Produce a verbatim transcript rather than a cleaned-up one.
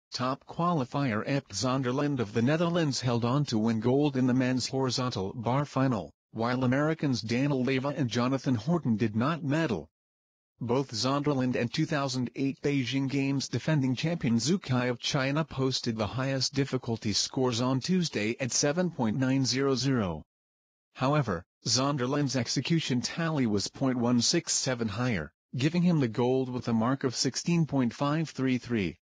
Top qualifier Epke Zonderland of the Netherlands held on to win gold in the men's horizontal bar final, while Americans Daniel Leyva and Jonathan Horton did not medal. Both Zonderland and two thousand eight Beijing Games defending champion Zhu Kai of China posted the highest difficulty scores on Tuesday at seven point nine hundred. However, Zonderland's execution tally was zero point one six seven higher, giving him the gold with a mark of sixteen point five three three.